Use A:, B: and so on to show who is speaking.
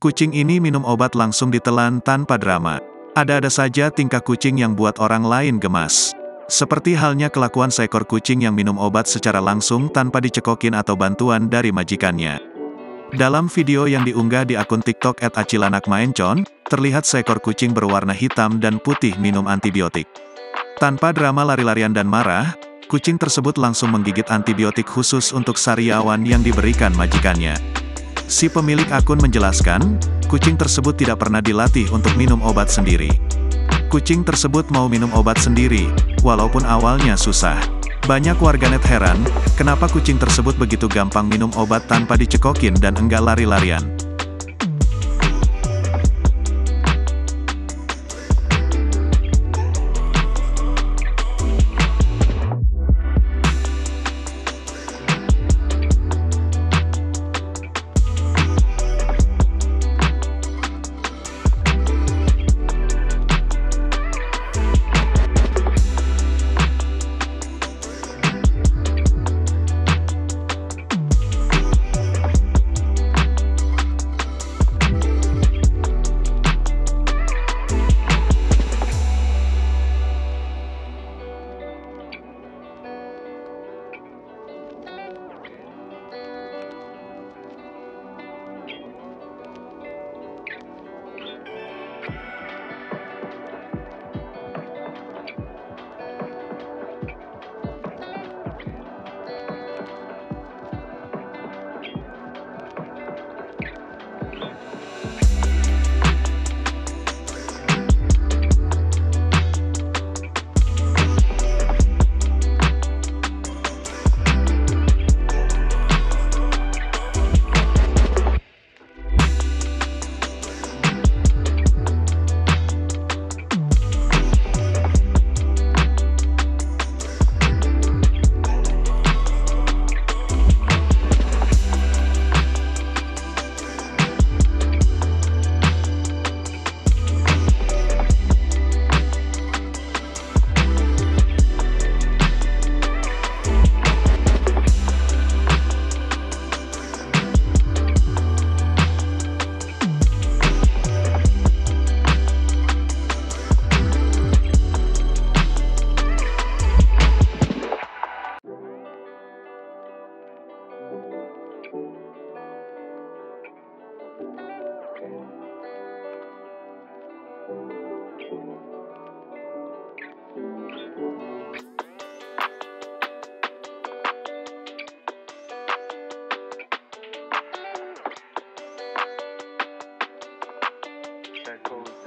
A: Kucing ini minum obat langsung ditelan tanpa drama. Ada-ada saja tingkah kucing yang buat orang lain gemas. Seperti halnya kelakuan seekor kucing yang minum obat secara langsung tanpa dicekokin atau bantuan dari majikannya. Dalam video yang diunggah di akun TikTok @acilanakmaencon, terlihat seekor kucing berwarna hitam dan putih minum antibiotik. Tanpa drama lari-larian dan marah, kucing tersebut langsung menggigit antibiotik khusus untuk sariawan yang diberikan majikannya. Si pemilik akun menjelaskan, kucing tersebut tidak pernah dilatih untuk minum obat sendiri. Kucing tersebut mau minum obat sendiri, walaupun awalnya susah. Banyak warganet heran, kenapa kucing tersebut begitu gampang minum obat tanpa dicekokin dan enggak lari-larian.
B: That goes